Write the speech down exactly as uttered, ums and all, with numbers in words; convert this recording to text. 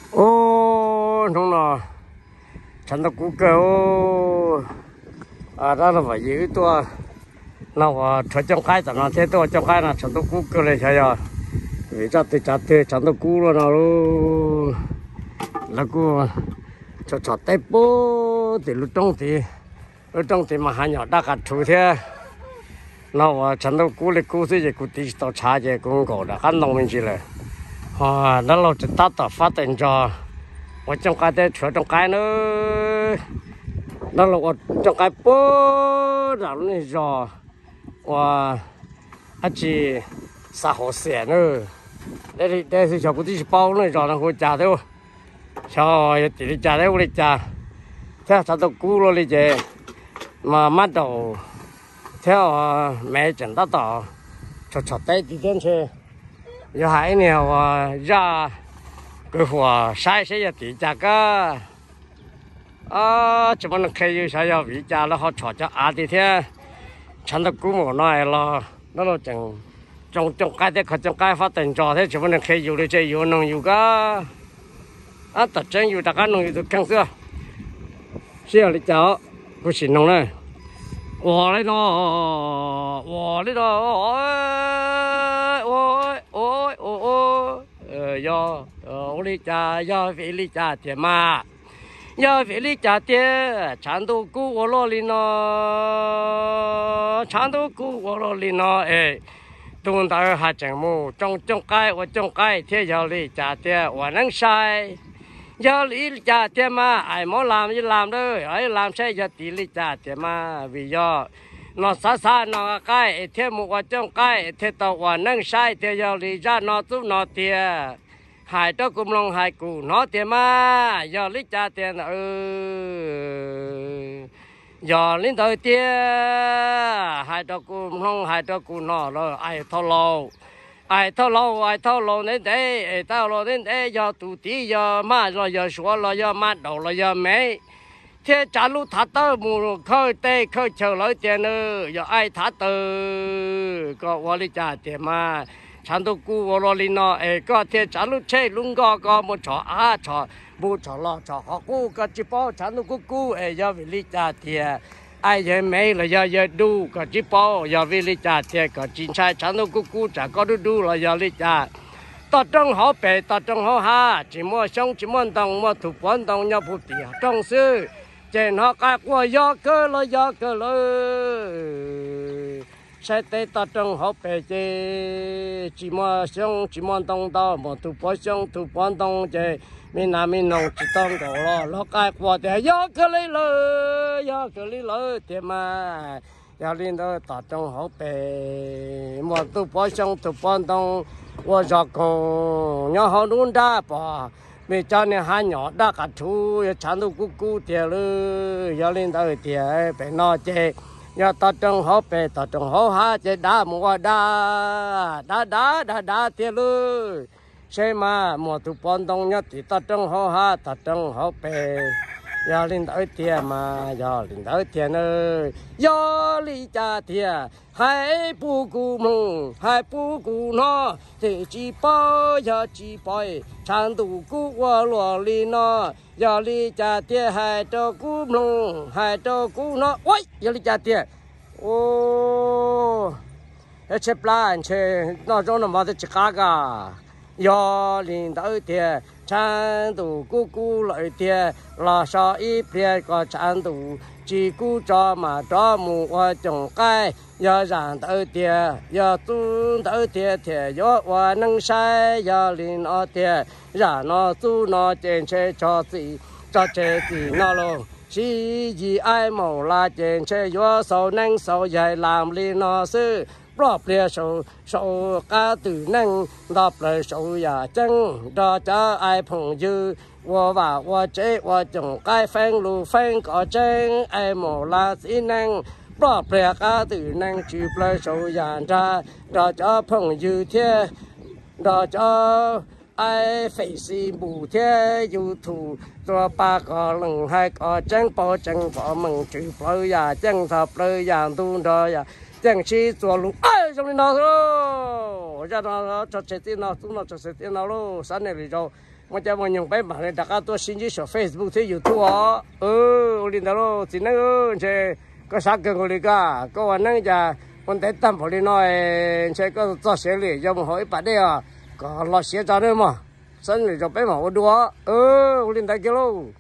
ô đúng rồi chẳng được cú cơ ô à đó là phải giữ tôi nào cho trong cái tao nói thế tôi trong cái là chẳng được cú cơ này sao giờ vì cho tôi chặt tôi chẳng được cú rồi nào luôn là cú cho cho tay bố thì lúc trong thì lúc trong thì mà hai nhỏ đã cả chú thế nào chẳng được cúเลยcú thì cú tí tao trả cái cũng có đã ăn nông mình chỉ là à đó là chỉ tao tao phát triển cho我种开的车种开呢，那了我种开不，然后呢说，我还是啥好些呢？那里那是小姑子是包呢，然后我家的，小也地里家的我的家，他啥都顾了的这，嘛嘛都，他没挣得到，就就带几天去，有还呢我让。cái hoa sai sai giờ tí cha cơ à chúng mình khai yêu sai giờ vì cha nó họ chọn cho à thì thế chẳng được cú một nói là nó là chẳng trong trong cái thế trong cái phát triển cho thế chúng mình khai yêu để chơi yêu nông yêu cơ à tập chân yêu tất cả nông yêu được căng xưa xưa đi cháu có xin nông này 我来咯，我来咯，我我我我，呃要呃我的家要回你家的嘛，要回你家的，长度古我罗里呢，长度古我罗里呢，哎，东道还真木，种种该我种该，天要你家的我能晒。giờ lý cha tiền mà ai muốn làm gì làm thôi, ai làm sai giờ tí lý cha tiền mà vì do nó xa xa nó cái thêm một cái trong cái thêm tàu và nâng sai thì giờ lý cha nó giúp nó tiền hai đó cũng lòng hai cụ nó tiền mà giờ lý cha tiền ừ giờ lý thời tiền hai đó cũng lòng hai đó cũng nó rồi ai thâu lâu ai thâu lâu ai thâu lâu đến đây ai thâu lâu đến đây giờ tụi tí giờ mà rồi giờ xóa rồi giờ mà đầu rồi giờ mấy thế trả lúc thắt tơ mù khơi tê khơi chờ lấy tiền nữa giờ ai thắt tơ có qua đi trả tiền mà chẳng đâu cú vào đi nó ai có thế trả lúc chơi luôn có có một trò à trò bu trò lo trò họ cú có chỉ bao chẳng đâu cú cú ai giờ vì đi trả tiền ai giờ mấy là giờ giờ đu có chỉ bao giờ vì lý trả thì có chính sai chẳng đâu cú cú chả có đu đu là giờ lý trả ta trong họ bể ta trong họ ha chỉ mua xong chỉ mua đồng mua thủ quán đồng nhau phụ tiền trong sư trên họ cái qua giờ cơ là giờ cơ là sai tê ta trong họ bể chỉ chỉ mua xong chỉ mua đồng đó mua thủ quán xong thủ quán đồng chỉ mình làm mình nông chỉ tông đồ lo lo cái qua thì giờ cái lấy lơ giờ cái lấy lơ thì mà giờ lên đó tập trong hậu bể một tu bón xong tu bón đông qua giờ còn nhỏ họ luôn đã bỏ mình cho nên hai nhỏ đã cả chú chẳng đâu cú cú thì lơ giờ lên đó thì phải nó chơi giờ tập trong hậu bể tập trong hậu ha chơi đá mua đá đá đá đá đá thì lơ xe mà một tụ bón đông nhất thì ta trong họ ha ta trong họ bè giờ lên tới tiền mà giờ lên tới tiền ơi giờ đi cha tiền hai bu cụ mông hai bu cụ nó thì chỉ bao giờ chỉ bao chẳng đủ cụ qua lúa đi nó giờ đi cha tiền hai cho cụ mông hai cho cụ nó ôi giờ đi cha tiền ô cái chế plan chế nó trong nó mà nó chỉ cá cả giờ linh tới tiền chẳng đủ cú cú lợi tiền là sao ít tiền có chẳng đủ chỉ cú cho mà cho mù qua trồng cây giờ rằng tới tiền giờ tu tới tiền thì giờ qua nâng sai giờ linh ở tiền giờ nó tu nó trên xe cho gì cho chơi gì nó luôn chỉ gì ai mong là trên xe giờ sau nâng sau dài làm linh nó sư đọc lại số số cá từ năng đọc lại số nhà chân đó cho ai phong dư và và và chế và trồng cái phèn lù phèn có chân ai mồ la xí năng đọc lại cá từ năng chụp lại số nhà ra đó cho phong dư thế đó cho ai phải xì bù thế dù thủ cho ba có lần hai có chân bao chân bỏ mừng chụp lại nhà chân thập lại nhà tu đó nhà chẳng chỉ cho lũ ai trong nó thôi, giờ nó cho chết nó chúng nó cho chết nó luôn, sáng nay rồi mà cho mọi người bé mà để đặt tôi xin chỉ số Facebook thì YouTube ó ừ linh đó chỉ năng chơi có sao cần người cả có anh năng giờ con thấy tâm phải đi nói chơi có cho xe lì cho một hỏi bạn đây à có lo xe cho nữa mà sân thì cho bé mà đua ừ linh đó kia luôn